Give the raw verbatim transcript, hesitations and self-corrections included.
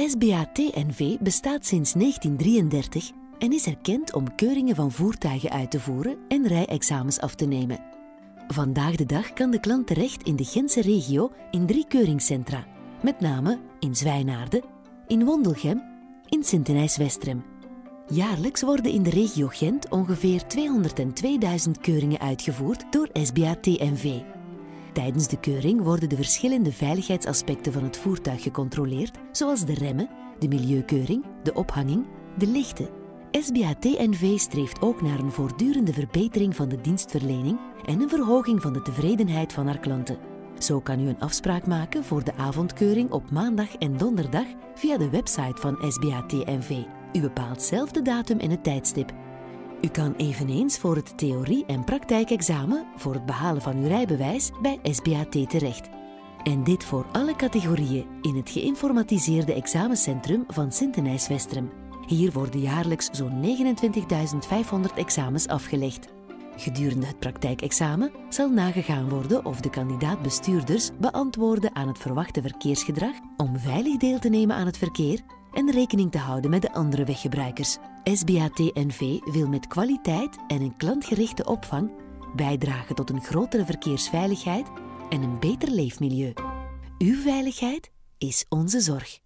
S B A T N V bestaat sinds negentien drieëndertig en is erkend om keuringen van voertuigen uit te voeren en rijexamens af te nemen. Vandaag de dag kan de klant terecht in de Gentse regio in drie keuringscentra, met name in Zwijnaarden, in Wondelgem, in Sint-Denijs-Westrem. Jaarlijks worden in de regio Gent ongeveer tweehonderdtweeduizend keuringen uitgevoerd door S B A T N V. Tijdens de keuring worden de verschillende veiligheidsaspecten van het voertuig gecontroleerd, zoals de remmen, de milieukeuring, de ophanging, de lichten. S B A T N V streeft ook naar een voortdurende verbetering van de dienstverlening en een verhoging van de tevredenheid van haar klanten. Zo kan u een afspraak maken voor de avondkeuring op maandag en donderdag via de website van S B A T N V. U bepaalt zelf de datum en het tijdstip. U kan eveneens voor het theorie- en praktijkexamen voor het behalen van uw rijbewijs bij S B A T terecht. En dit voor alle categorieën in het geïnformatiseerde examencentrum van Sint-Denijs-Westrem. Hier worden jaarlijks zo'n negenentwintigduizend vijfhonderd examens afgelegd. Gedurende het praktijkexamen zal nagegaan worden of de kandidaat-bestuurders beantwoorden aan het verwachte verkeersgedrag om veilig deel te nemen aan het verkeer en rekening te houden met de andere weggebruikers. S B A T N V wil met kwaliteit en een klantgerichte opvang bijdragen tot een grotere verkeersveiligheid en een beter leefmilieu. Uw veiligheid is onze zorg.